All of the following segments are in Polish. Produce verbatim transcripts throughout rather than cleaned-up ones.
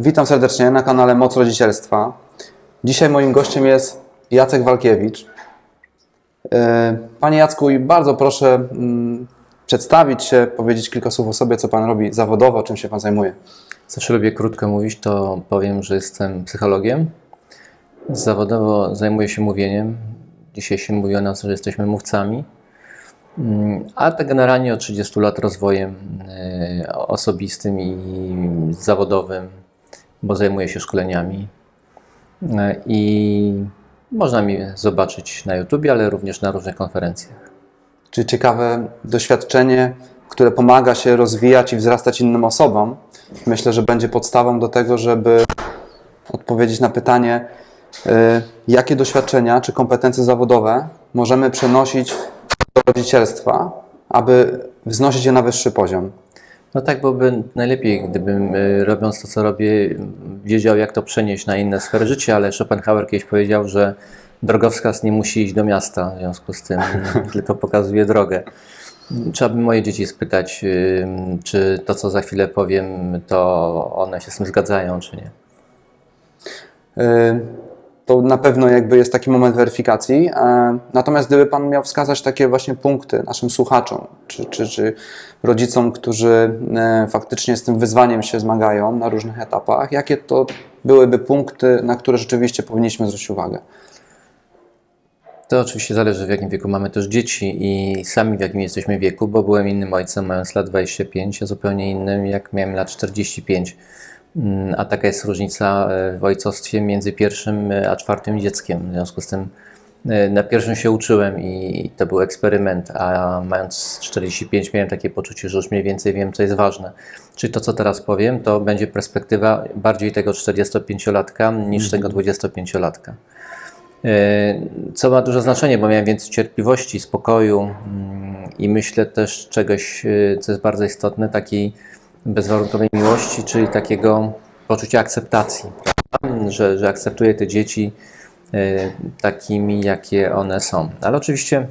Witam serdecznie na kanale Moc Rodzicielstwa. Dzisiaj moim gościem jest Jacek Walkiewicz. Panie Jacku, bardzo proszę przedstawić się, powiedzieć kilka słów o sobie, co Pan robi zawodowo, czym się Pan zajmuje. Zawsze lubię krótko mówić, to powiem, że jestem psychologiem. Zawodowo zajmuję się mówieniem. Dzisiaj się mówi o nas, że jesteśmy mówcami. A tak generalnie od trzydziestu lat rozwojem osobistym i zawodowym, bo zajmuję się szkoleniami. I można mnie zobaczyć na YouTubie, ale również na różnych konferencjach. Czyli ciekawe doświadczenie, które pomaga się rozwijać i wzrastać innym osobom. Myślę, że będzie podstawą do tego, żeby odpowiedzieć na pytanie, jakie doświadczenia czy kompetencje zawodowe możemy przenosić do rodzicielstwa, aby wznosić je na wyższy poziom. No tak byłoby najlepiej, gdybym robiąc to, co robię, wiedział, jak to przenieść na inne sfery życia, ale Schopenhauer kiedyś powiedział, że drogowskaz nie musi iść do miasta, w związku z tym tylko pokazuje drogę. Trzeba by moje dzieci spytać, czy to, co za chwilę powiem, to one się z tym zgadzają, czy nie. To na pewno jakby jest taki moment weryfikacji. Natomiast gdyby Pan miał wskazać takie właśnie punkty naszym słuchaczom, czy, czy, czy rodzicom, którzy faktycznie z tym wyzwaniem się zmagają na różnych etapach, jakie to byłyby punkty, na które rzeczywiście powinniśmy zwrócić uwagę? To oczywiście zależy, w jakim wieku mamy też dzieci i sami w jakim jesteśmy wieku, bo byłem innym ojcem mając lat dwadzieścia pięć, a zupełnie innym jak miałem lat czterdzieści pięć. A taka jest różnica w ojcostwie między pierwszym a czwartym dzieckiem. W związku z tym na pierwszym się uczyłem i to był eksperyment, a mając czterdzieści pięć miałem takie poczucie, że już mniej więcej wiem, co jest ważne. Czyli to, co teraz powiem, to będzie perspektywa bardziej tego czterdziestopięciolatka niż tego dwudziestopięciolatka. Co ma duże znaczenie, bo miałem więcej cierpliwości, spokoju i myślę też czegoś, co jest bardzo istotne, takiej bezwarunkowej miłości, czyli takiego poczucia akceptacji, że, że akceptuję te dzieci takimi, jakie one są. Ale oczywiście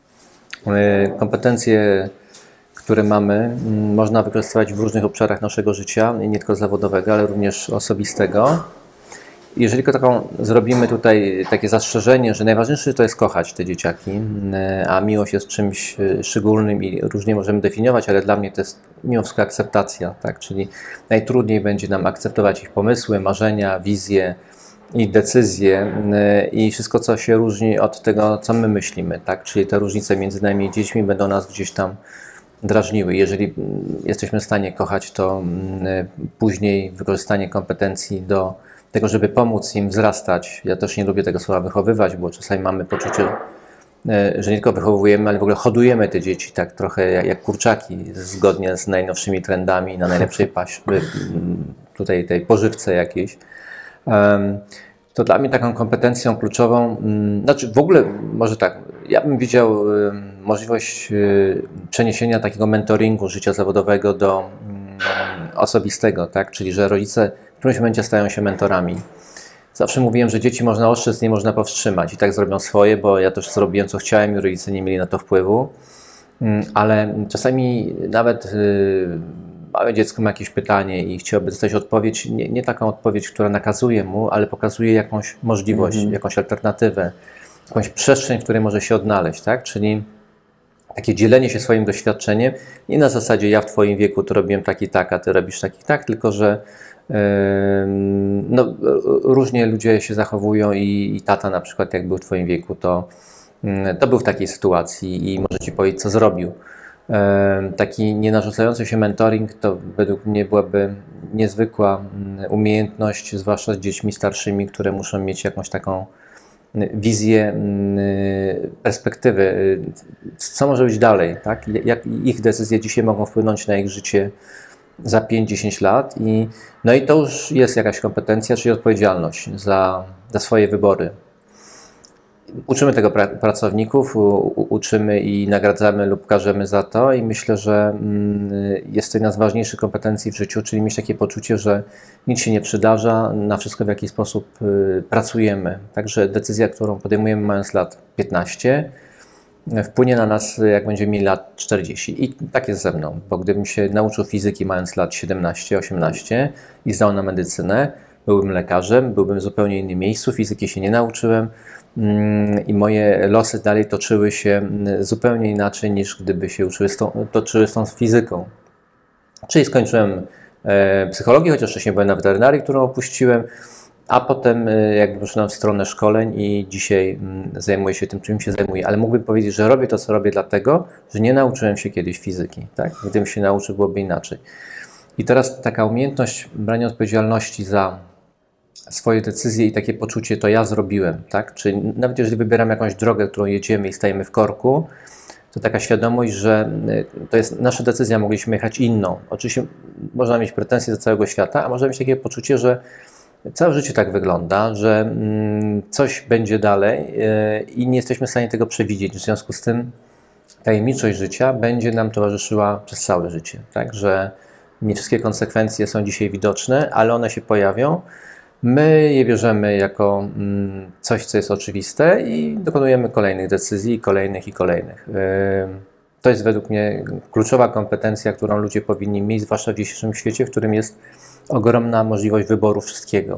kompetencje, które mamy, można wykorzystywać w różnych obszarach naszego życia, nie tylko zawodowego, ale również osobistego. Jeżeli tylko taką zrobimy tutaj takie zastrzeżenie, że najważniejsze to jest kochać te dzieciaki, a miłość jest czymś szczególnym i różnie możemy definiować, ale dla mnie to jest mimo wszystko akceptacja, tak? Czyli najtrudniej będzie nam akceptować ich pomysły, marzenia, wizje i decyzje i wszystko, co się różni od tego, co my myślimy, tak? Czyli te różnice między nami i dziećmi będą nas gdzieś tam drażniły. Jeżeli jesteśmy w stanie kochać, to później wykorzystanie kompetencji do tego, żeby pomóc im wzrastać. Ja też nie lubię tego słowa wychowywać, bo czasami mamy poczucie, że nie tylko wychowujemy, ale w ogóle hodujemy te dzieci tak trochę jak, jak kurczaki, zgodnie z najnowszymi trendami na najlepszej paś, tutaj tej pożywce jakiejś. To dla mnie taką kompetencją kluczową, znaczy w ogóle może tak, ja bym widział możliwość przeniesienia takiego mentoringu życia zawodowego do osobistego, tak? Czyli że rodzice w którymś momencie stają się mentorami. Zawsze mówiłem, że dzieci można ostrzec, nie można powstrzymać i tak zrobią swoje, bo ja też zrobiłem, co chciałem i rodzice nie mieli na to wpływu, ale czasami nawet yy, małe dziecko ma jakieś pytanie i chciałoby dostać odpowiedź, nie, nie taką odpowiedź, która nakazuje mu, ale pokazuje jakąś możliwość, mm-hmm. jakąś alternatywę, jakąś przestrzeń, w której może się odnaleźć, tak? Czyli takie dzielenie się swoim doświadczeniem, nie na zasadzie ja w Twoim wieku to robiłem tak i tak, a Ty robisz tak i tak, tylko że yy, no, różnie ludzie się zachowują i, i tata na przykład jak był w Twoim wieku, to, yy, to był w takiej sytuacji i może Ci powiedzieć, co zrobił. Yy, taki nienarzucający się mentoring to według mnie byłaby niezwykła umiejętność, zwłaszcza z dziećmi starszymi, które muszą mieć jakąś taką wizję, perspektywy, co może być dalej, tak? Jak ich decyzje dzisiaj mogą wpłynąć na ich życie za pięć do dziesięciu lat i no i to już jest jakaś kompetencja, czyli odpowiedzialność za, za swoje wybory. Uczymy tego pra pracowników, u, uczymy i nagradzamy lub karzemy za to i myślę, że jest to jedna z ważniejszych kompetencji w życiu, czyli mieć takie poczucie, że nic się nie przydarza, na wszystko w jakiś sposób pracujemy. Także decyzja, którą podejmujemy mając lat piętnaście, wpłynie na nas, jak będziemy mieli lat czterdzieści. I tak jest ze mną, bo gdybym się nauczył fizyki mając lat siedemnaście osiemnaście i zdał na medycynę, byłbym lekarzem, byłbym w zupełnie innym miejscu, fizyki się nie nauczyłem i moje losy dalej toczyły się zupełnie inaczej niż gdyby się uczyły z tą, toczyły z tą fizyką. Czyli skończyłem psychologię, chociaż wcześniej byłem na weterynarii, którą opuściłem, a potem jakby poszedłem w stronę szkoleń i dzisiaj zajmuję się tym, czym się zajmuję. Ale mógłbym powiedzieć, że robię to, co robię dlatego, że nie nauczyłem się kiedyś fizyki. Tak? Gdybym się nauczył, byłoby inaczej. I teraz taka umiejętność brania odpowiedzialności za swoje decyzje i takie poczucie, to ja zrobiłem. Tak? Czyli nawet jeżeli wybieram jakąś drogę, którą jedziemy i stajemy w korku, to taka świadomość, że to jest nasza decyzja, mogliśmy jechać inną. Oczywiście można mieć pretensje do całego świata, a można mieć takie poczucie, że całe życie tak wygląda, że coś będzie dalej i nie jesteśmy w stanie tego przewidzieć. W związku z tym tajemniczość życia będzie nam towarzyszyła przez całe życie. Tak? Że nie wszystkie konsekwencje są dzisiaj widoczne, ale one się pojawią. My je bierzemy jako coś, co jest oczywiste i dokonujemy kolejnych decyzji, kolejnych i kolejnych. To jest według mnie kluczowa kompetencja, którą ludzie powinni mieć, zwłaszcza w dzisiejszym świecie, w którym jest ogromna możliwość wyboru wszystkiego.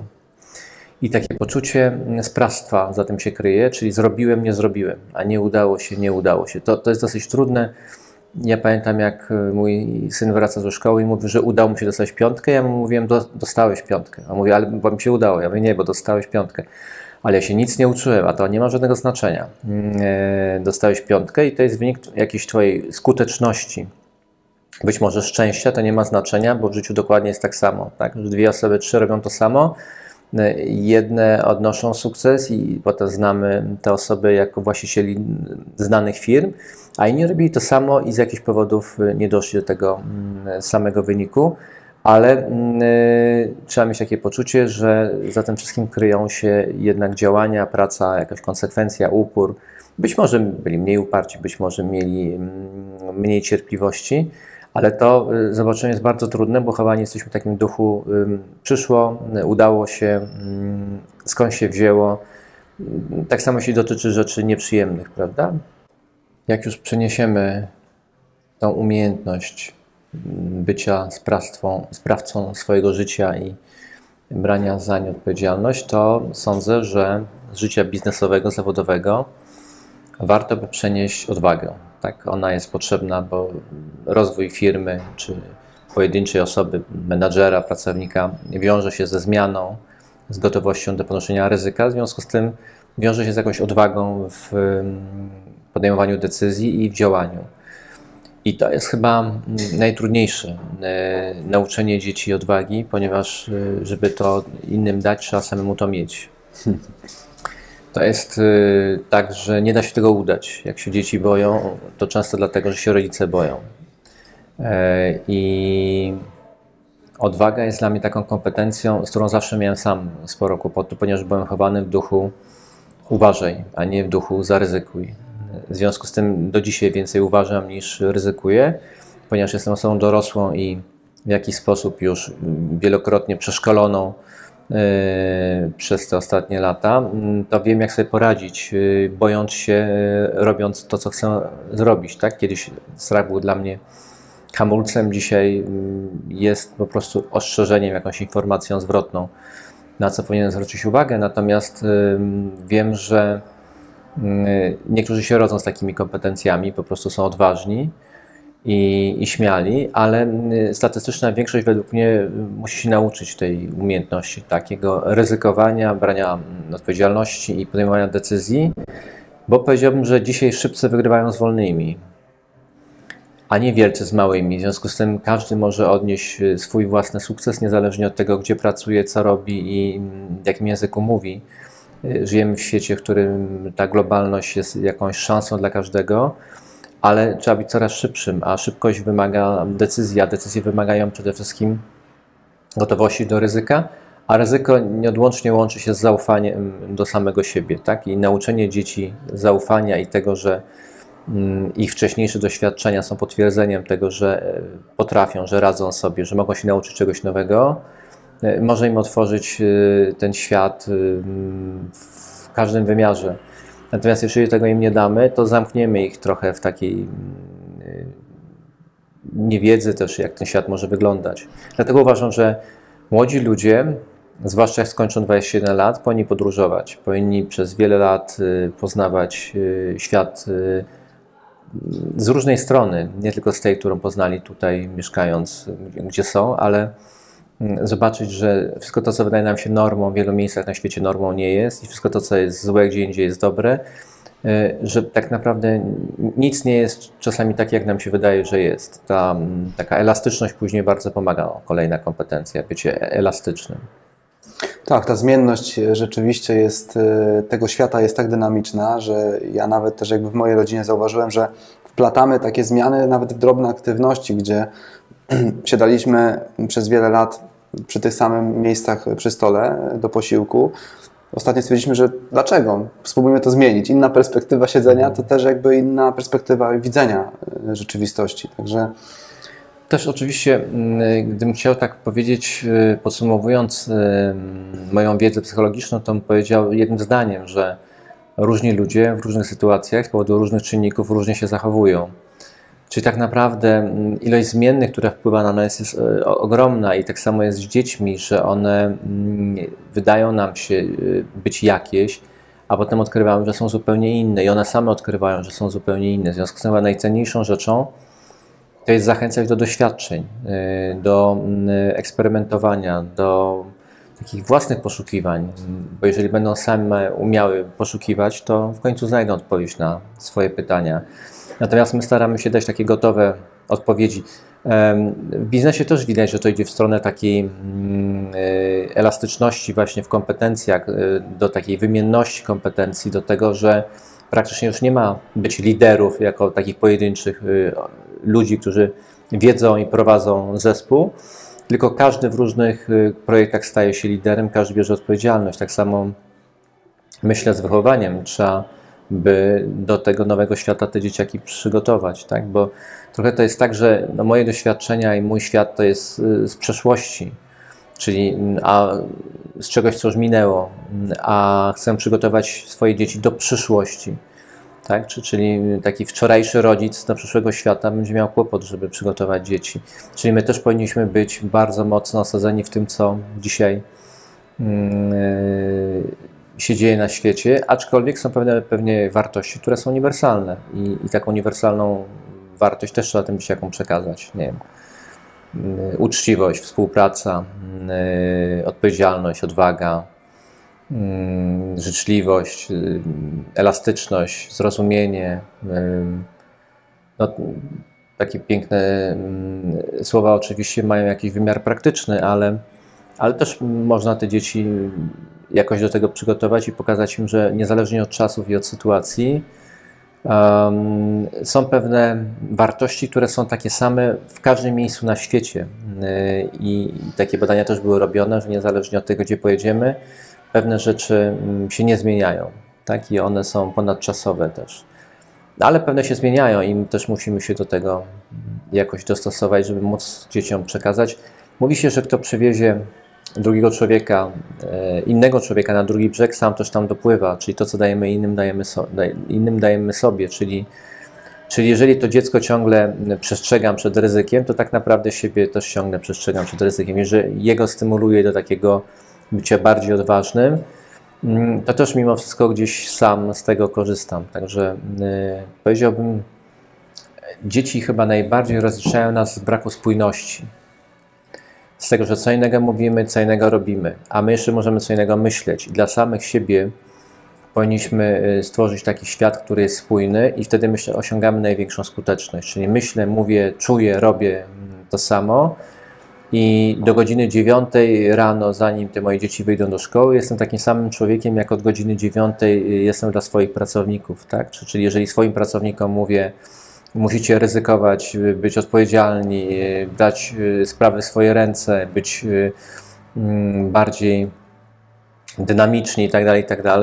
I takie poczucie sprawstwa za tym się kryje, czyli zrobiłem, nie zrobiłem, a nie udało się, nie udało się. To, to jest dosyć trudne. Ja pamiętam, jak mój syn wraca ze szkoły i mówi, że udało mu się dostać piątkę. Ja mu mówiłem, do, dostałeś piątkę. A mówi, ale bo mi się udało. Ja mówię, nie, bo dostałeś piątkę. Ale ja się nic nie uczyłem, a to nie ma żadnego znaczenia. E, dostałeś piątkę i to jest wynik jakiejś twojej skuteczności. Być może szczęścia, to nie ma znaczenia, bo w życiu dokładnie jest tak samo. Tak? Że dwie osoby, trzy robią to samo. Jedne odnoszą sukces i potem znamy te osoby jako właścicieli znanych firm, a inni robili to samo i z jakichś powodów nie doszli do tego samego wyniku, ale y, trzeba mieć takie poczucie, że za tym wszystkim kryją się jednak działania, praca, jakaś konsekwencja, upór. Być może byli mniej uparci, być może mieli mniej cierpliwości, ale to zobaczenie jest bardzo trudne, bo chowanie jesteśmy w takim duchu, przyszło, udało się, skąd się wzięło. Tak samo się dotyczy rzeczy nieprzyjemnych, prawda? Jak już przeniesiemy tą umiejętność bycia sprawcą, sprawcą swojego życia i brania za nie odpowiedzialność, to sądzę, że z życia biznesowego, zawodowego warto by przenieść odwagę. Tak, ona jest potrzebna, bo rozwój firmy czy pojedynczej osoby, menadżera, pracownika wiąże się ze zmianą, z gotowością do ponoszenia ryzyka. W związku z tym wiąże się z jakąś odwagą w podejmowaniu decyzji i w działaniu. I to jest chyba najtrudniejsze, nauczenie dzieci odwagi, ponieważ żeby to innym dać, trzeba samemu to mieć. To jest y, tak, że nie da się tego udać. Jak się dzieci boją, to często dlatego, że się rodzice boją. E, I odwaga jest dla mnie taką kompetencją, z którą zawsze miałem sam sporo kłopotu, ponieważ byłem chowany w duchu uważaj, a nie w duchu zaryzykuj. W związku z tym do dzisiaj więcej uważam niż ryzykuję, ponieważ jestem osobą dorosłą i w jakiś sposób już wielokrotnie przeszkoloną przez te ostatnie lata, to wiem, jak sobie poradzić, bojąc się, robiąc to, co chcę zrobić. Tak? Kiedyś strach był dla mnie hamulcem, dzisiaj jest po prostu ostrzeżeniem, jakąś informacją zwrotną, na co powinienem zwrócić uwagę. Natomiast wiem, że niektórzy się rodzą z takimi kompetencjami, po prostu są odważni I, i śmiali, ale statystyczna większość według mnie musi się nauczyć tej umiejętności takiego ryzykowania, brania odpowiedzialności i podejmowania decyzji, bo powiedziałbym, że dzisiaj szybcy wygrywają z wolnymi, a nie wielcy z małymi. W związku z tym każdy może odnieść swój własny sukces, niezależnie od tego, gdzie pracuje, co robi i w jakim języku mówi. Żyjemy w świecie, w którym ta globalność jest jakąś szansą dla każdego, ale trzeba być coraz szybszym, a szybkość wymaga decyzji, a decyzje wymagają przede wszystkim gotowości do ryzyka, a ryzyko nieodłącznie łączy się z zaufaniem do samego siebie, tak? I nauczenie dzieci zaufania i tego, że ich wcześniejsze doświadczenia są potwierdzeniem tego, że potrafią, że radzą sobie, że mogą się nauczyć czegoś nowego, może im otworzyć ten świat w każdym wymiarze. Natomiast jeżeli tego im nie damy, to zamkniemy ich trochę w takiej niewiedzy też, jak ten świat może wyglądać. Dlatego uważam, że młodzi ludzie, zwłaszcza jak skończą dwadzieścia jeden lat, powinni podróżować. Powinni przez wiele lat poznawać świat z różnej strony, nie tylko z tej, którą poznali tutaj mieszkając, gdzie są, ale zobaczyć, że wszystko to, co wydaje nam się normą, w wielu miejscach na świecie normą nie jest i wszystko to, co jest złe gdzie indziej jest dobre, że tak naprawdę nic nie jest czasami tak, jak nam się wydaje, że jest. Ta taka elastyczność później bardzo pomaga. Kolejna kompetencja, bycie elastycznym. Tak, ta zmienność rzeczywiście jest, tego świata jest tak dynamiczna, że ja nawet też jakby w mojej rodzinie zauważyłem, że wplatamy takie zmiany nawet w drobne aktywności, gdzie siadaliśmy przez wiele lat przy tych samych miejscach przy stole do posiłku. Ostatnio stwierdziliśmy, że dlaczego? Spróbujmy to zmienić. Inna perspektywa siedzenia to też jakby inna perspektywa widzenia rzeczywistości. Także też oczywiście, gdybym chciał tak powiedzieć, podsumowując moją wiedzę psychologiczną, to bym powiedział jednym zdaniem, że różni ludzie w różnych sytuacjach z powodu różnych czynników różnie się zachowują. Czyli tak naprawdę ilość zmiennych, która wpływa na nas, jest ogromna i tak samo jest z dziećmi, że one wydają nam się być jakieś, a potem odkrywamy, że są zupełnie inne i one same odkrywają, że są zupełnie inne. W związku z tym najcenniejszą rzeczą to jest zachęcać do doświadczeń, do eksperymentowania, do takich własnych poszukiwań, bo jeżeli będą same umiały poszukiwać, to w końcu znajdą odpowiedź na swoje pytania. Natomiast my staramy się dać takie gotowe odpowiedzi. W biznesie też widać, że to idzie w stronę takiej elastyczności właśnie w kompetencjach, do takiej wymienności kompetencji, do tego, że praktycznie już nie ma być liderów jako takich pojedynczych ludzi, którzy wiedzą i prowadzą zespół, tylko każdy w różnych projektach staje się liderem, każdy bierze odpowiedzialność. Tak samo myślę z wychowaniem. Trzeba by do tego nowego świata te dzieciaki przygotować, tak? Bo trochę to jest tak, że no moje doświadczenia i mój świat to jest z przeszłości, czyli a z czegoś, co już minęło, a chcę przygotować swoje dzieci do przyszłości, tak? Czyli taki wczorajszy rodzic do przyszłego świata będzie miał kłopot, żeby przygotować dzieci. Czyli my też powinniśmy być bardzo mocno osadzeni w tym, co dzisiaj yy, się dzieje na świecie, aczkolwiek są pewne pewnie wartości, które są uniwersalne i, i taką uniwersalną wartość też trzeba tym dzieciakom przekazać. Nie wiem, yy, uczciwość, współpraca, yy, odpowiedzialność, odwaga, yy, życzliwość, yy, elastyczność, zrozumienie. Yy, no, takie piękne yy, słowa oczywiście mają jakiś wymiar praktyczny, ale, ale też można te dzieci jakoś do tego przygotować i pokazać im, że niezależnie od czasów i od sytuacji um, są pewne wartości, które są takie same w każdym miejscu na świecie. Yy, I takie badania też były robione, że niezależnie od tego, gdzie pojedziemy, pewne rzeczy się nie zmieniają, tak? I one są ponadczasowe też. Ale pewne się zmieniają i my też musimy się do tego jakoś dostosować, żeby móc dzieciom przekazać. Mówi się, że kto przywiezie drugiego człowieka, innego człowieka na drugi brzeg, sam też tam dopływa, czyli to, co dajemy innym, dajemy, so, innym dajemy sobie, czyli, czyli jeżeli to dziecko ciągle przestrzegam przed ryzykiem, to tak naprawdę siebie też ciągle przestrzegam przed ryzykiem. Jeżeli jego stymuluję do takiego bycia bardziej odważnym, to też mimo wszystko gdzieś sam z tego korzystam. Także yy, powiedziałbym, dzieci chyba najbardziej rozliczają nas z braku spójności. Z tego, że co innego mówimy, co innego robimy, a my jeszcze możemy co innego myśleć. I dla samych siebie powinniśmy stworzyć taki świat, który jest spójny i wtedy myślę, osiągamy największą skuteczność. Czyli myślę, mówię, czuję, robię to samo i do godziny dziewiątej rano, zanim te moje dzieci wyjdą do szkoły, jestem takim samym człowiekiem, jak od godziny dziewiątej jestem dla swoich pracowników. Tak? Czyli jeżeli swoim pracownikom mówię, musicie ryzykować, być odpowiedzialni, brać sprawy w swoje ręce, być bardziej dynamiczni itd., itd.,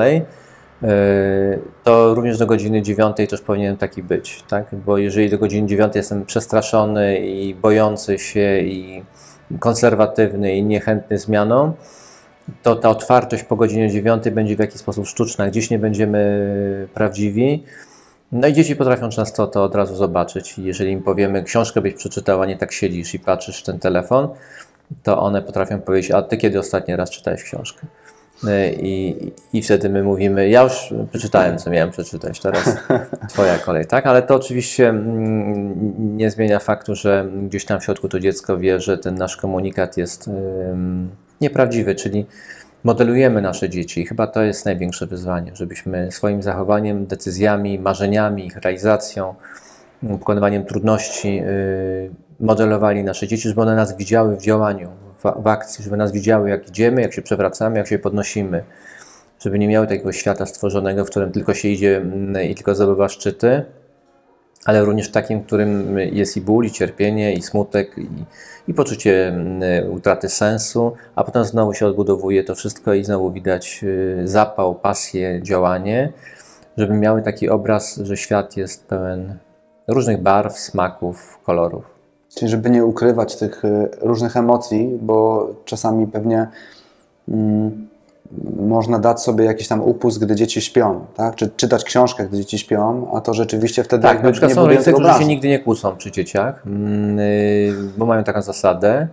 to również do godziny dziewiątej też powinienem taki być, tak? Bo jeżeli do godziny dziewiątej jestem przestraszony i bojący się i konserwatywny i niechętny zmianom, to ta otwartość po godzinie dziewiątej będzie w jakiś sposób sztuczna, gdzieś nie będziemy prawdziwi. No i dzieci potrafią często to od razu zobaczyć. Jeżeli im powiemy, książkę byś przeczytał, a nie tak siedzisz i patrzysz w ten telefon, to one potrafią powiedzieć, a ty kiedy ostatni raz czytałeś książkę? I, i wtedy my mówimy, ja już przeczytałem, co miałem przeczytać, teraz twoja kolej, tak? Ale to oczywiście nie zmienia faktu, że gdzieś tam w środku to dziecko wie, że ten nasz komunikat jest nieprawdziwy, czyli modelujemy nasze dzieci i chyba to jest największe wyzwanie, żebyśmy swoim zachowaniem, decyzjami, marzeniami, ich realizacją, pokonywaniem trudności modelowali nasze dzieci, żeby one nas widziały w działaniu, w, w akcji, żeby nas widziały, jak idziemy, jak się przewracamy, jak się podnosimy, żeby nie miały takiego świata stworzonego, w którym tylko się idzie i tylko zdobywa szczyty, ale również takim, w którym jest i ból, i cierpienie, i smutek, i, i poczucie utraty sensu, a potem znowu się odbudowuje to wszystko i znowu widać zapał, pasję, działanie, żeby miały taki obraz, że świat jest pełen różnych barw, smaków, kolorów. Czyli żeby nie ukrywać tych różnych emocji, bo czasami pewnie mm, można dać sobie jakiś tam upust, gdy dzieci śpią, tak? Czy czytać książkę, gdy dzieci śpią, a to rzeczywiście wtedy tak, na przykład nie są rodzice, którzy obrazu. się nigdy nie kłócą przy dzieciach, bo mają taką zasadę.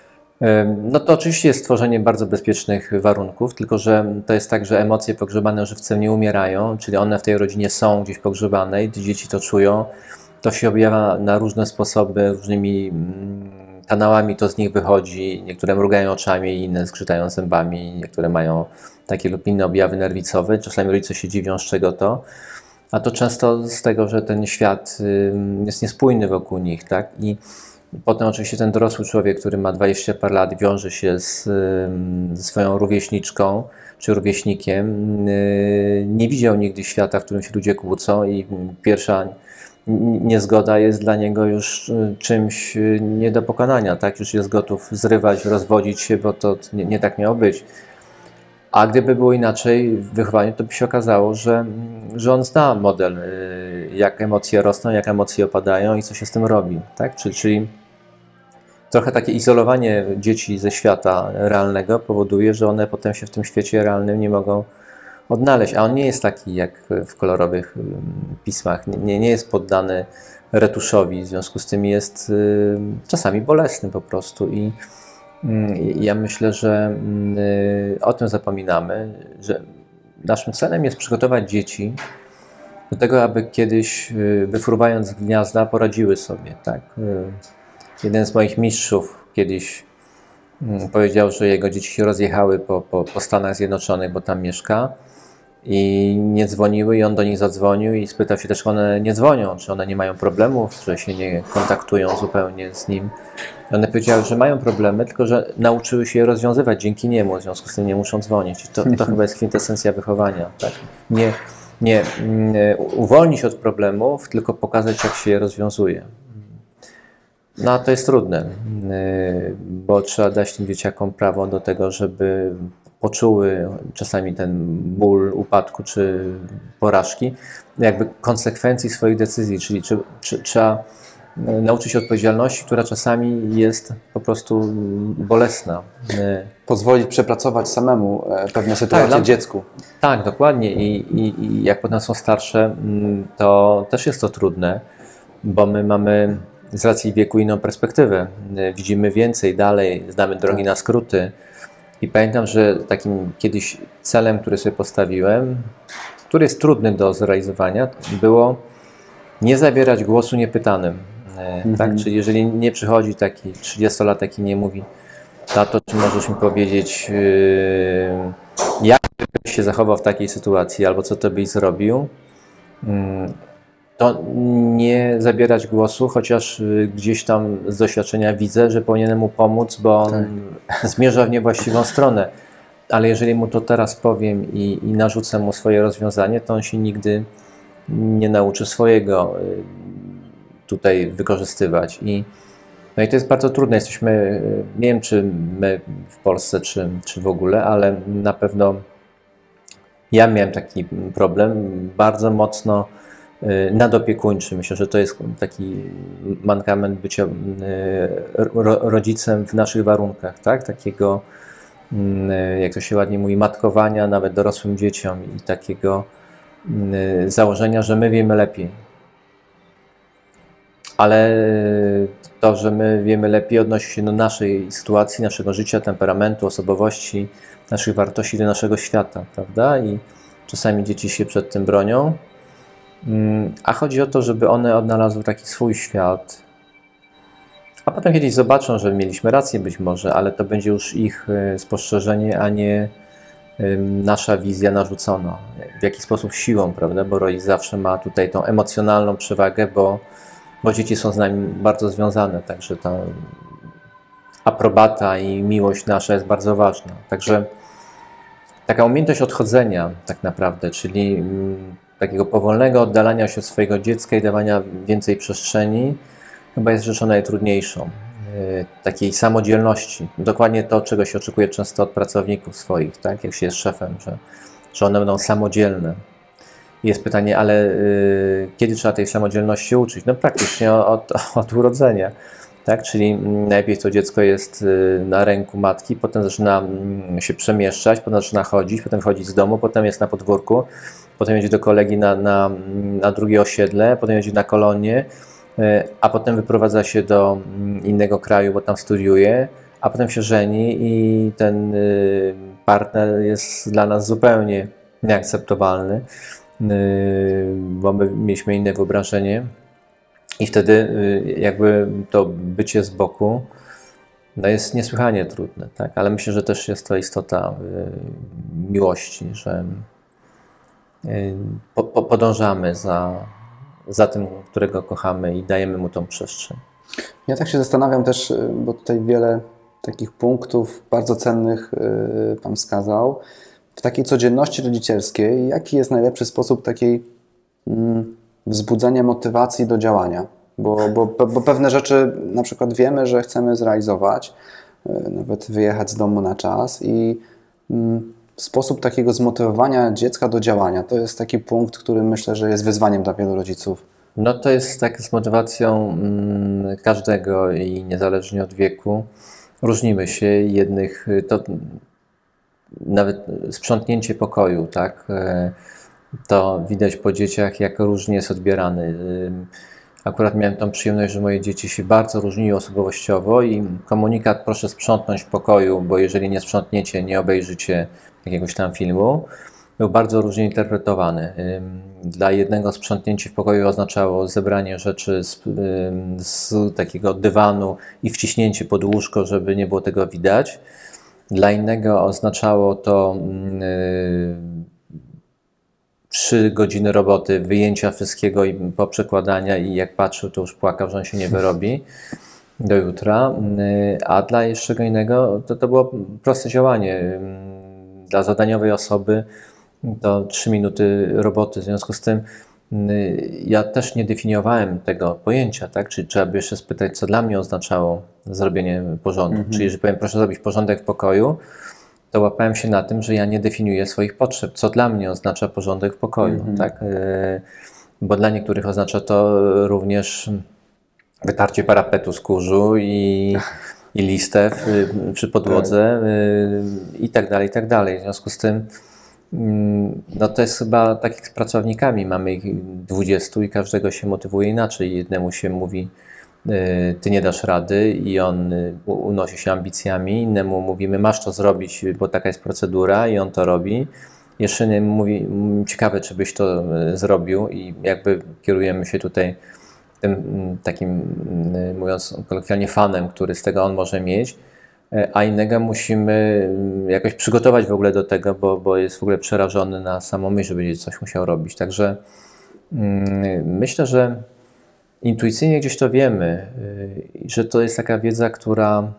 No to oczywiście jest stworzenie bardzo bezpiecznych warunków, tylko że to jest tak, że emocje pogrzebane żywcem nie umierają, czyli one w tej rodzinie są gdzieś pogrzebane i dzieci to czują. To się objawia na różne sposoby, różnymi kanałami to z nich wychodzi. Niektóre mrugają oczami, inne skrzytają zębami, niektóre mają takie lub inne objawy nerwicowe. Czasami rodzice się dziwią, z czego to. A to często z tego, że ten świat jest niespójny wokół nich, tak? I potem oczywiście ten dorosły człowiek, który ma dwadzieścia parę lat, wiąże się z, ze swoją rówieśniczką czy rówieśnikiem. Nie widział nigdy świata, w którym się ludzie kłócą i pierwsza niezgoda jest dla niego już czymś nie do pokonania, tak? Już jest gotów zrywać, rozwodzić się, bo to nie, nie tak miało być. A gdyby było inaczej w wychowaniu, to by się okazało, że, że on zna model, jak emocje rosną, jak emocje opadają i co się z tym robi, tak? Czyli, czyli trochę takie izolowanie dzieci ze świata realnego powoduje, że one potem się w tym świecie realnym nie mogą odnaleźć, a on nie jest taki jak w kolorowych pismach, nie, nie jest poddany retuszowi, w związku z tym jest y, czasami bolesny po prostu i y, ja myślę, że y, o tym zapominamy, że naszym celem jest przygotować dzieci do tego, aby kiedyś y, wyfruwając z gniazda poradziły sobie, tak? Y, jeden z moich mistrzów kiedyś y, powiedział, że jego dzieci się rozjechały po, po, po Stanach Zjednoczonych, bo tam mieszka, i nie dzwoniły i on do nich zadzwonił i spytał się też, czy one nie dzwonią, czy one nie mają problemów, że się nie kontaktują zupełnie z nim. I one powiedziały, że mają problemy, tylko że nauczyły się je rozwiązywać dzięki niemu, w związku z tym nie muszą dzwonić. I to, to chyba jest kwintesencja wychowania. Tak? Nie, nie, nie uwolnić od problemów, tylko pokazać, jak się je rozwiązuje. No a to jest trudne, bo trzeba dać tym dzieciakom prawo do tego, żeby poczuły czasami ten ból upadku czy porażki, jakby konsekwencji swoich decyzji, czyli czy, czy, trzeba nauczyć się odpowiedzialności, która czasami jest po prostu bolesna. Pozwolić przepracować samemu pewne sytuacje tak, dziecku. Tak, dokładnie. I, i, I jak potem są starsze, to też jest to trudne, bo my mamy z racji wieku inną perspektywę. Widzimy więcej, dalej, znamy drogi na skróty. I pamiętam, że takim kiedyś celem, który sobie postawiłem, który jest trudny do zrealizowania, było nie zabierać głosu niepytanym. Mhm. Tak? Czyli jeżeli nie przychodzi taki trzydziestolatek i nie mówi: tato, czy możesz mi powiedzieć, yy, jak byś się zachował w takiej sytuacji, albo co to byś zrobił, yy, to nie zabierać głosu, chociaż gdzieś tam z doświadczenia widzę, że powinienem mu pomóc, bo on tak. zmierza w niewłaściwą stronę. Ale jeżeli mu to teraz powiem i, i narzucę mu swoje rozwiązanie, to on się nigdy nie nauczy swojego tutaj wykorzystywać. I, no i to jest bardzo trudne. Jesteśmy, nie wiem czy my w Polsce, czy, czy w ogóle, ale na pewno ja miałem taki problem bardzo mocno nadopiekuńczy. Myślę, że to jest taki mankament bycia rodzicem w naszych warunkach, tak? Takiego jak to się ładnie mówi, matkowania nawet dorosłym dzieciom i takiego założenia, że my wiemy lepiej. Ale to, że my wiemy lepiej, odnosi się do naszej sytuacji, naszego życia, temperamentu, osobowości, naszych wartości, do naszego świata, prawda? I czasami dzieci się przed tym bronią, a chodzi o to, żeby one odnalazły taki swój świat, a potem kiedyś zobaczą, że mieliśmy rację być może, ale to będzie już ich spostrzeżenie, a nie nasza wizja narzucona. W jaki sposób siłą, prawda? Bo rodzic zawsze ma tutaj tą emocjonalną przewagę, bo, bo dzieci są z nami bardzo związane, także ta aprobata i miłość nasza jest bardzo ważna. Także taka umiejętność odchodzenia tak naprawdę, czyli mm, takiego powolnego oddalania się od swojego dziecka i dawania więcej przestrzeni, chyba jest rzeczą najtrudniejszą. Yy, takiej samodzielności. Dokładnie to, czego się oczekuje często od pracowników swoich, tak? Jak się jest szefem, że, że one będą samodzielne. I jest pytanie, ale yy, kiedy trzeba tej samodzielności uczyć? No praktycznie od, od urodzenia. Tak? Czyli najpierw to dziecko jest na ręku matki, potem zaczyna się przemieszczać, potem zaczyna chodzić, potem chodzić z domu, potem jest na podwórku, potem jedzie do kolegi na, na, na drugie osiedle, potem jedzie na kolonię, a potem wyprowadza się do innego kraju, bo tam studiuje, a potem się żeni i ten partner jest dla nas zupełnie nieakceptowalny, bo my mieliśmy inne wyobrażenie. I wtedy jakby to bycie z boku no jest niesłychanie trudne, tak? Ale myślę, że też jest to istota miłości, że po, po, podążamy za, za tym, którego kochamy i dajemy mu tą przestrzeń. Ja tak się zastanawiam też, bo tutaj wiele takich punktów bardzo cennych Pan wskazał. W takiej codzienności rodzicielskiej, jaki jest najlepszy sposób takiej mm, wzbudzenia motywacji do działania? Bo, bo, bo pewne rzeczy na przykład wiemy, że chcemy zrealizować, nawet wyjechać z domu na czas i mm, sposób takiego zmotywowania dziecka do działania to jest taki punkt, który myślę, że jest wyzwaniem dla wielu rodziców. No to jest tak z motywacją mm, każdego i niezależnie od wieku. Różnimy się, jednych to nawet sprzątnięcie pokoju, tak? To widać po dzieciach, jak różnie jest odbierany. Akurat miałem tą przyjemność, że moje dzieci się bardzo różniły osobowościowo i komunikat proszę sprzątnąć w pokoju, bo jeżeli nie sprzątniecie, nie obejrzycie jakiegoś tam filmu, był bardzo różnie interpretowany. Dla jednego sprzątnięcie w pokoju oznaczało zebranie rzeczy z, z takiego dywanu i wciśnięcie pod łóżko, żeby nie było tego widać. Dla innego oznaczało to trzy godziny roboty, wyjęcia wszystkiego i poprzekładania i jak patrzył, to już płakał, że on się nie wyrobi do jutra. A dla jeszcze innego to, to było proste działanie. Dla zadaniowej osoby to trzy minuty roboty. W związku z tym ja też nie definiowałem tego pojęcia, tak? Czyli trzeba by jeszcze spytać, co dla mnie oznaczało zrobienie porządku. Mhm. Czyli jeżeli powiem, proszę zrobić porządek w pokoju, to łapałem się na tym, że ja nie definiuję swoich potrzeb, co dla mnie oznacza porządek w pokoju, mm-hmm. tak? Bo dla niektórych oznacza to również wytarcie parapetu z kurzu i, i listew przy podłodze i tak dalej, i tak dalej. W związku z tym no to jest chyba tak jak z pracownikami, mamy ich dwudziestu i każdego się motywuje inaczej. Jednemu się mówi, ty nie dasz rady i on unosi się ambicjami, innemu mówimy, masz to zrobić, bo taka jest procedura i on to robi. Jeszcze innemu mówi, ciekawe, czy byś to zrobił i jakby kierujemy się tutaj tym takim, mówiąc kolokwialnie, fanem, który z tego on może mieć, a innego musimy jakoś przygotować w ogóle do tego, bo, bo jest w ogóle przerażony na samą myśl, że będzie coś musiał robić. Także myślę, że intuicyjnie gdzieś to wiemy, że to jest taka wiedza, która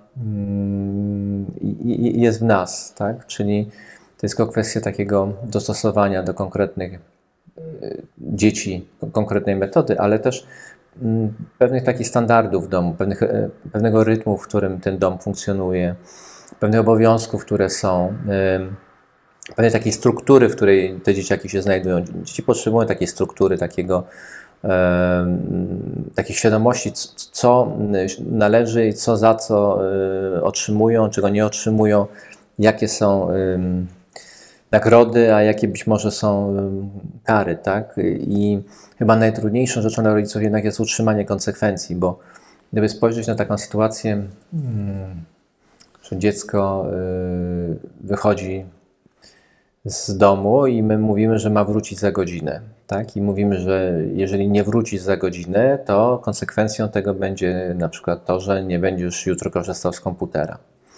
jest w nas, tak? Czyli to jest tylko kwestia takiego dostosowania do konkretnych dzieci, konkretnej metody, ale też pewnych takich standardów w domu, pewnych, pewnego rytmu, w którym ten dom funkcjonuje, pewnych obowiązków, które są, pewnej takiej struktury, w której te dzieciaki się znajdują. Dzieci potrzebują takiej struktury, takiego takiej świadomości, co należy i co za co otrzymują, czego nie otrzymują, jakie są nagrody, a jakie być może są kary, tak? I chyba najtrudniejszą rzeczą dla rodziców jednak jest utrzymanie konsekwencji, bo gdyby spojrzeć na taką sytuację, że dziecko wychodzi z domu i my mówimy, że ma wrócić za godzinę, tak? I mówimy, że jeżeli nie wróci za godzinę, to konsekwencją tego będzie na przykład to, że nie będziesz jutro korzystał z komputera.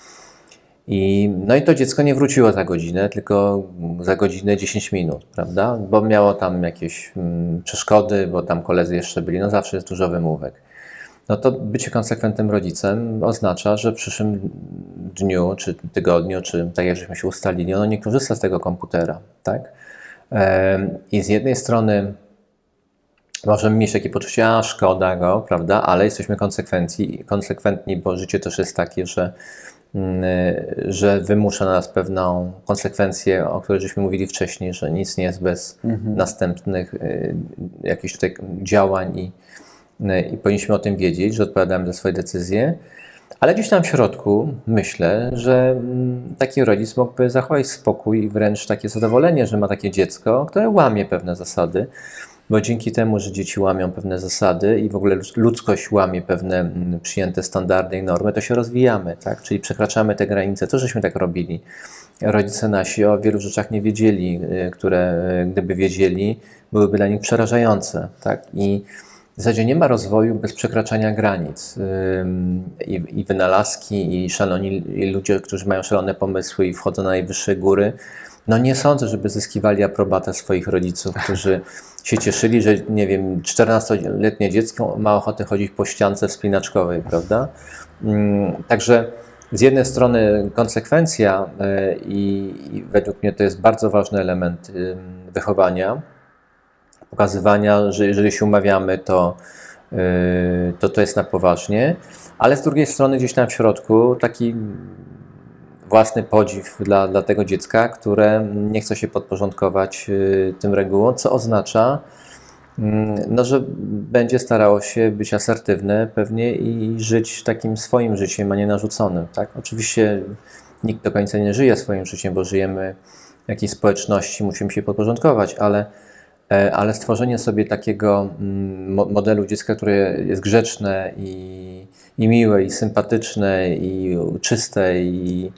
I, no i to dziecko nie wróciło za godzinę, tylko za godzinę dziesięć minut, prawda? Bo miało tam jakieś mm, przeszkody, bo tam koledzy jeszcze byli, no zawsze jest dużo wymówek. No to bycie konsekwentnym rodzicem oznacza, że w przyszłym dniu, czy tygodniu, czy tak jak żeśmy się ustalili, ono nie korzysta z tego komputera, tak? I z jednej strony możemy mieć takie poczucie, a szkoda go, prawda? Ale jesteśmy konsekwentni, konsekwentni, bo życie też jest takie, że że wymusza na nas pewną konsekwencję, o której żeśmy mówili wcześniej, że nic nie jest bez mhm. następnych y, jakichś tutaj działań i, y, i powinniśmy o tym wiedzieć, że odpowiadamy za swoje decyzje, ale gdzieś tam w środku myślę, że y, taki rodzic mógłby zachować spokój i wręcz takie zadowolenie, że ma takie dziecko, które łamie pewne zasady, bo dzięki temu, że dzieci łamią pewne zasady i w ogóle ludzkość łamie pewne przyjęte standardy i normy, to się rozwijamy, tak? Czyli przekraczamy te granice. To żeśmy tak robili. Rodzice nasi o wielu rzeczach nie wiedzieli, które gdyby wiedzieli, byłyby dla nich przerażające, tak? I w zasadzie nie ma rozwoju bez przekraczania granic. I, i wynalazki, i szaloni i ludzie, którzy mają szalone pomysły i wchodzą na najwyższe góry, no nie sądzę, żeby zyskiwali aprobatę swoich rodziców, którzy się cieszyli, że nie wiem, czternastoletnie dziecko ma ochotę chodzić po ściance wspinaczkowej, prawda? Także z jednej strony konsekwencja i, i według mnie to jest bardzo ważny element wychowania, pokazywania, że jeżeli się umawiamy, to to, to jest na poważnie, ale z drugiej strony gdzieś tam w środku taki własny podziw dla, dla tego dziecka, które nie chce się podporządkować y, tym regułom, co oznacza, y, no, że będzie starało się być asertywne pewnie i żyć takim swoim życiem, a nie narzuconym. Tak? Oczywiście nikt do końca nie żyje swoim życiem, bo żyjemy w jakiejś społeczności, musimy się podporządkować, ale, e, ale stworzenie sobie takiego mm, modelu dziecka, które jest grzeczne i, i miłe, i sympatyczne, i czyste, i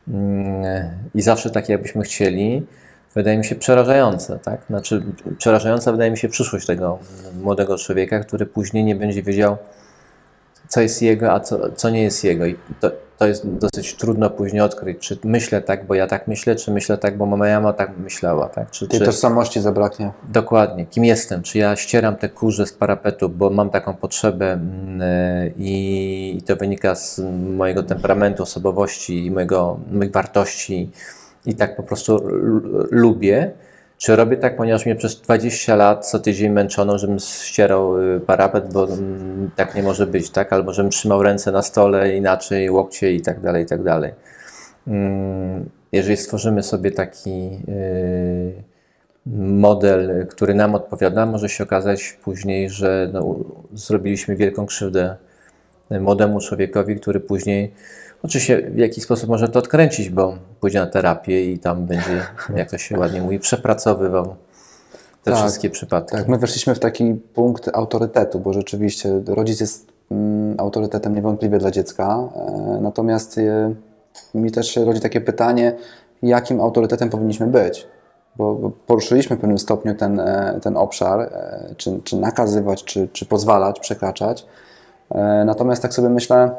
i zawsze takie, jakbyśmy chcieli, wydaje mi się przerażające, tak? Znaczy, przerażająca wydaje mi się przyszłość tego młodego człowieka, który później nie będzie wiedział, co jest jego, a co, co nie jest jego. I to, to jest dosyć trudno później odkryć, czy myślę tak, bo ja tak myślę, czy myślę tak, bo moja mama tak myślała. Tak? Czy, Tej czy... tożsamości zabraknie. Dokładnie. Kim jestem? Czy ja ścieram te kurze z parapetu, bo mam taką potrzebę yy, i to wynika z mojego temperamentu, osobowości i mojego, moich wartości i tak po prostu lubię. Czy robię tak, ponieważ mnie przez dwadzieścia lat co tydzień męczono, żebym ścierał parapet, bo mm, tak nie może być, tak? Albo żebym trzymał ręce na stole inaczej, łokcie i tak dalej, i tak dalej. Jeżeli stworzymy sobie taki model, który nam odpowiada, może się okazać później, że no, zrobiliśmy wielką krzywdę młodemu człowiekowi, który później oczywiście w jakiś sposób może to odkręcić, bo pójdzie na terapię i tam będzie, jak to się ładnie mówi, przepracowywał te tak, wszystkie przypadki. Tak, my weszliśmy w taki punkt autorytetu, bo rzeczywiście rodzic jest mm, autorytetem niewątpliwie dla dziecka, e, natomiast e, mi też się rodzi takie pytanie, jakim autorytetem powinniśmy być, bo, bo poruszyliśmy w pewnym stopniu ten, e, ten obszar, e, czy, czy nakazywać, czy, czy pozwalać, przekraczać, e, natomiast tak sobie myślę,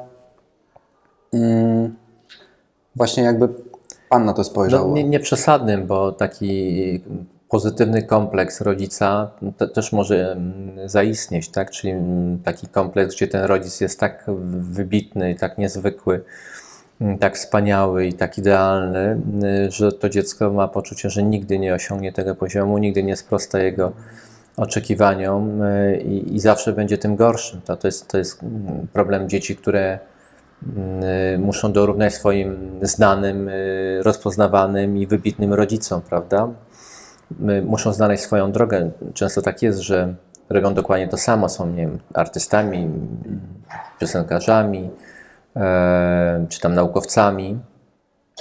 właśnie jakby Pan na to spojrzał. No, nie, nie przesadnym, bo taki pozytywny kompleks rodzica te, też może zaistnieć, tak? Czyli taki kompleks, gdzie ten rodzic jest tak wybitny, tak niezwykły, tak wspaniały i tak idealny, że to dziecko ma poczucie, że nigdy nie osiągnie tego poziomu, nigdy nie sprosta jego oczekiwaniom i, i zawsze będzie tym gorszym. To, to, jest, to jest problem dzieci, które muszą dorównać swoim znanym, rozpoznawanym i wybitnym rodzicom, prawda? Muszą znaleźć swoją drogę. Często tak jest, że robią dokładnie to samo, są, nie wiem, artystami, piosenkarzami, e, czy tam naukowcami,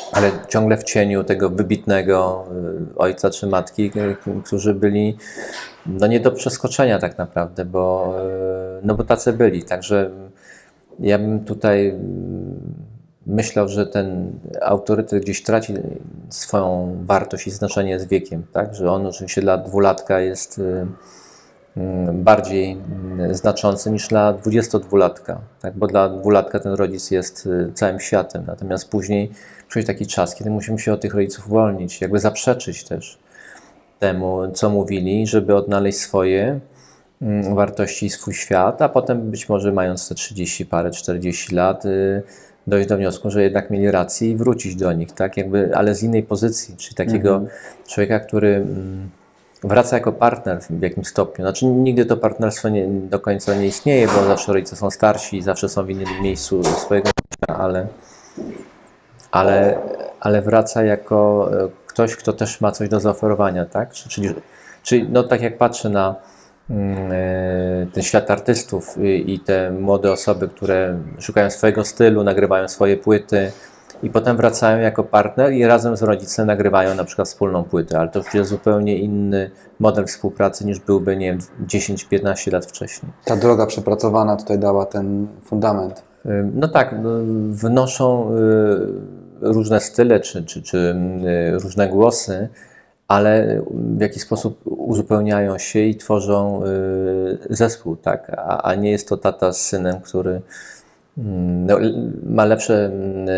ale ciągle w cieniu tego wybitnego ojca czy matki, którzy byli no nie do przeskoczenia tak naprawdę, bo, no bo tacy byli. Także ja bym tutaj myślał, że ten autorytet gdzieś traci swoją wartość i znaczenie z wiekiem, tak? Że on oczywiście dla dwulatka jest bardziej znaczący niż dla dwudziestodwulatka, tak? Bo dla dwulatka ten rodzic jest całym światem, natomiast później przychodzi taki czas, kiedy musimy się od tych rodziców uwolnić, jakby zaprzeczyć też temu, co mówili, żeby odnaleźć swoje wartości i swój świat, a potem być może mając te trzydzieści parę, czterdzieści lat dojść do wniosku, że jednak mieli rację i wrócić do nich, tak? Jakby, ale z innej pozycji, czyli takiego mhm. człowieka, który wraca jako partner w jakimś stopniu. Znaczy nigdy to partnerstwo nie, do końca nie istnieje, bo zawsze rodzice są starsi i zawsze są w innym miejscu swojego życia, ale, ale, ale wraca jako ktoś, kto też ma coś do zaoferowania, tak? Czyli, czyli no, tak jak patrzę na ten świat artystów i te młode osoby, które szukają swojego stylu, nagrywają swoje płyty i potem wracają jako partner i razem z rodzicem nagrywają na przykład wspólną płytę, ale to jest zupełnie inny model współpracy niż byłby, nie wiem, dziesięć piętnaście lat wcześniej. Ta droga przepracowana tutaj dała ten fundament. No tak, wnoszą różne style czy, czy, czy różne głosy, ale w jakiś sposób uzupełniają się i tworzą zespół, tak? A, a nie jest to tata z synem, który no, ma lepsze,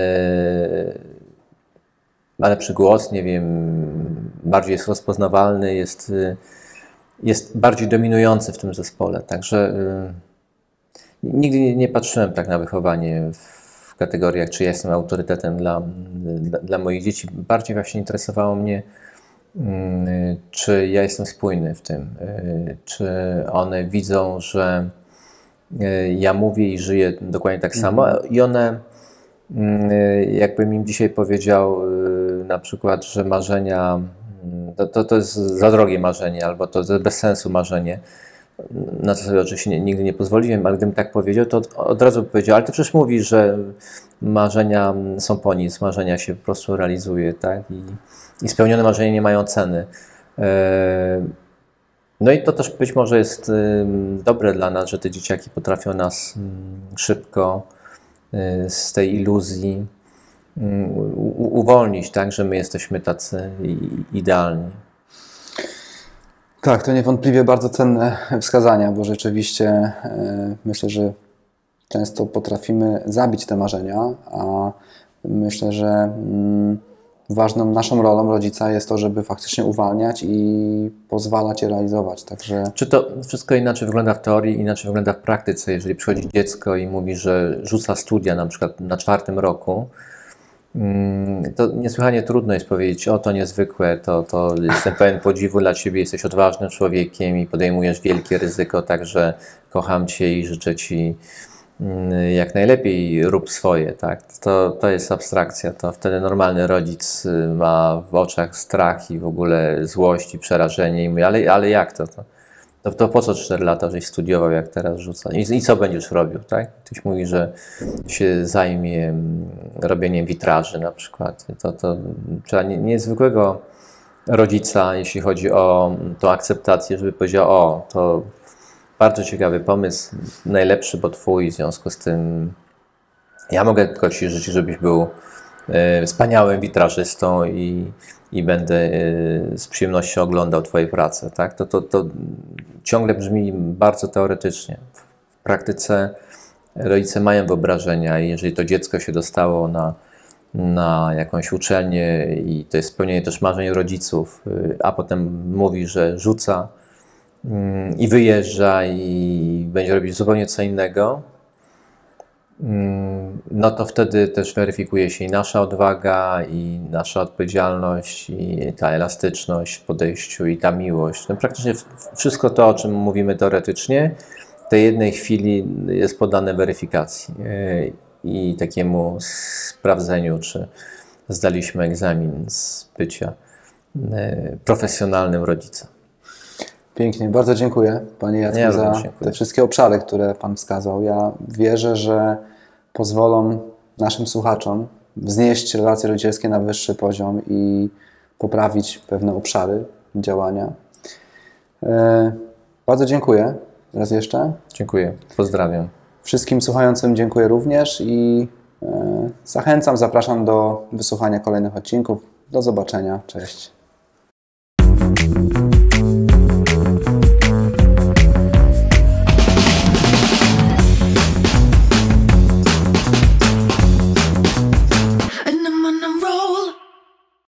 ma lepszy głos, nie wiem, bardziej jest rozpoznawalny, jest, jest bardziej dominujący w tym zespole. Także nigdy nie patrzyłem tak na wychowanie w kategoriach, czy ja jestem autorytetem dla, dla, dla moich dzieci. Bardziej właśnie interesowało mnie, czy ja jestem spójny w tym, czy one widzą, że ja mówię i żyję dokładnie tak samo i one, jakbym im dzisiaj powiedział na przykład, że marzenia, to, to, to jest za drogie marzenie albo to jest bez sensu marzenie, na co sobie oczywiście nigdy nie pozwoliłem, ale gdybym tak powiedział, to od, od razu by powiedział, ale ty przecież mówisz, że marzenia są po nic, marzenia się po prostu realizuje, tak? I, i spełnione marzenia nie mają ceny. No i to też być może jest dobre dla nas, że te dzieciaki potrafią nas szybko z tej iluzji uwolnić, tak? Że my jesteśmy tacy idealni. Tak, to niewątpliwie bardzo cenne wskazania, bo rzeczywiście myślę, że często potrafimy zabić te marzenia, a myślę, że ważną naszą rolą rodzica jest to, żeby faktycznie uwalniać i pozwalać je realizować. Także... Czy to wszystko inaczej wygląda w teorii, inaczej wygląda w praktyce? Jeżeli przychodzi dziecko i mówi, że rzuca studia na przykład na czwartym roku, to niesłychanie trudno jest powiedzieć, o to niezwykłe, to, to jestem pełen podziwu dla Ciebie, jesteś odważnym człowiekiem i podejmujesz wielkie ryzyko, także kocham Cię i życzę Ci jak najlepiej, rób swoje, tak? To, to jest abstrakcja, to wtedy normalny rodzic ma w oczach strach i w ogóle złość i przerażenie i mówi, ale, ale jak to? To, to, to po co cztery lata, żeś studiował, jak teraz rzuca? I, i co będziesz robił, tak? Ktoś mówi, że się zajmie robieniem witraży na przykład. To, to trzeba nie, niezwykłego rodzica, jeśli chodzi o tą akceptację, żeby powiedział, o, to bardzo ciekawy pomysł, najlepszy, bo twój, w związku z tym ja mogę tylko Ci życzyć, żebyś był e, wspaniałym witrażystą i, i będę e, z przyjemnością oglądał Twoje prace. Tak? To, to, to ciągle brzmi bardzo teoretycznie. W praktyce rodzice mają wyobrażenia i jeżeli to dziecko się dostało na, na jakąś uczelnię i to jest spełnienie też marzeń rodziców, a potem mówi, że rzuca i wyjeżdża i będzie robić zupełnie co innego, no to wtedy też weryfikuje się i nasza odwaga, i nasza odpowiedzialność, i ta elastyczność w podejściu, i ta miłość. No praktycznie wszystko to, o czym mówimy teoretycznie, w tej jednej chwili jest poddane weryfikacji i takiemu sprawdzeniu, czy zdaliśmy egzamin z bycia profesjonalnym rodzicem. Pięknie, bardzo dziękuję Panie Jacku ja za dziękuję. te wszystkie obszary, które Pan wskazał. Ja wierzę, że pozwolą naszym słuchaczom wznieść relacje rodzicielskie na wyższy poziom i poprawić pewne obszary działania. Bardzo dziękuję raz jeszcze. Dziękuję, pozdrawiam. Wszystkim słuchającym dziękuję również i zachęcam, zapraszam do wysłuchania kolejnych odcinków. Do zobaczenia, cześć.